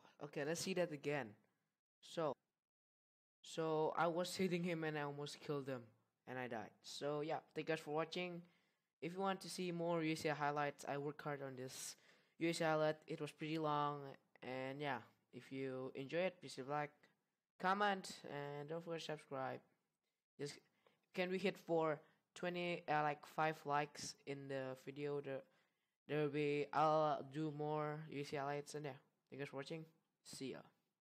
Okay, let's see that again. So, so I was hitting him and I almost killed him and I died. So yeah, thank you guys for watching. If you want to see more USC highlights, I worked hard on this USC highlight. It was pretty long, and yeah, if you enjoy it, please leave a like, comment, and don't forget to subscribe. Just can we hit for 20 like 5 likes in the video? There will be I'll do more USC highlights, and yeah, thank you guys for watching. See ya.